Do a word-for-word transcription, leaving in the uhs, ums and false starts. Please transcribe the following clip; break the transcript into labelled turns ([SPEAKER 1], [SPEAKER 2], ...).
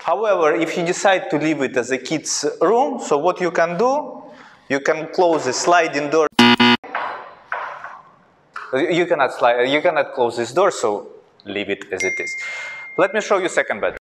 [SPEAKER 1] However, if you decide to leave it as a kid's room, so what you can do, you can close the sliding door. You cannot slide, you cannot close this door, so leave it as it is. Let me show you second bed.